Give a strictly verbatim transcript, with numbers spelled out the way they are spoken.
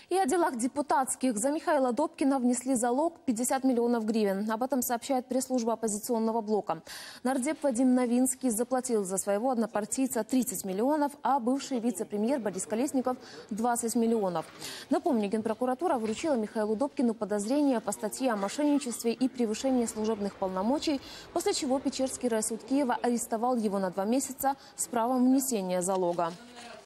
И о делах депутатских. За Михаила Добкина внесли залог пятьдесят миллионов гривен. Об этом сообщает пресс-служба оппозиционного блока. Нардеп Вадим Новинский заплатил за своего однопартийца тридцать миллионов, а бывший вице-премьер Борис Колесников – двадцать миллионов. Напомню, Генпрокуратура вручила Михаилу Добкину подозрение по статье о мошенничестве и превышении служебных полномочий, после чего Печерский райсуд Киева арестовал его на два месяца с правом внесения залога.